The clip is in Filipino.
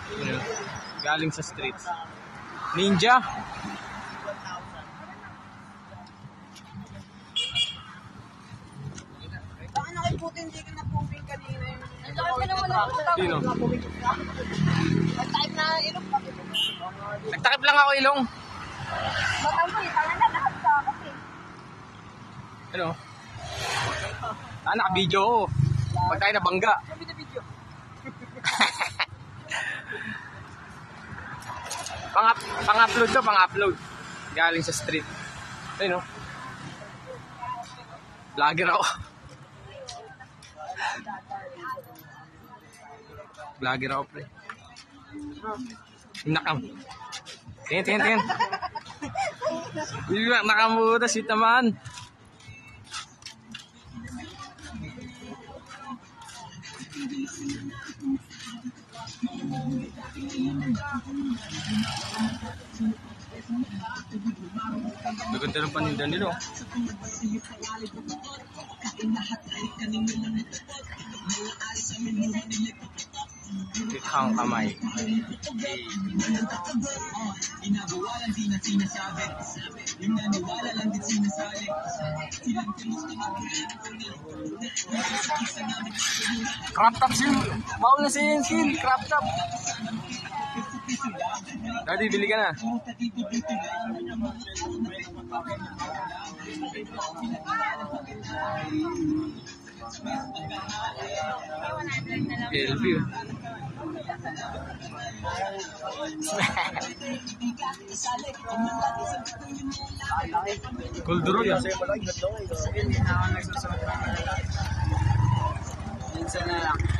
Yun, galing sa streets. Ninja. Bakit nakiputin hindi ka na-puming kanina yung... Sino? Nag-type na ilong pa. Nagtakip lang ako ilong. Batang ko eh, tanga na lahat sa akin eh. Ano? Naka-video ko. Pag tayo nabangga. Video. Pang-upload to, pang-upload. Galing sa street. Ayun, no? Vlogger ako. Vlogger ako, pre. Nakam. Tingin. Nakamuda si Taman. Maganda ng panindan nila. Ikhang kamay. Crop top sin. Mau na sin. Crop top. Daddy, bili ka na. Elvio. Kulduro ya. Minsan na lang.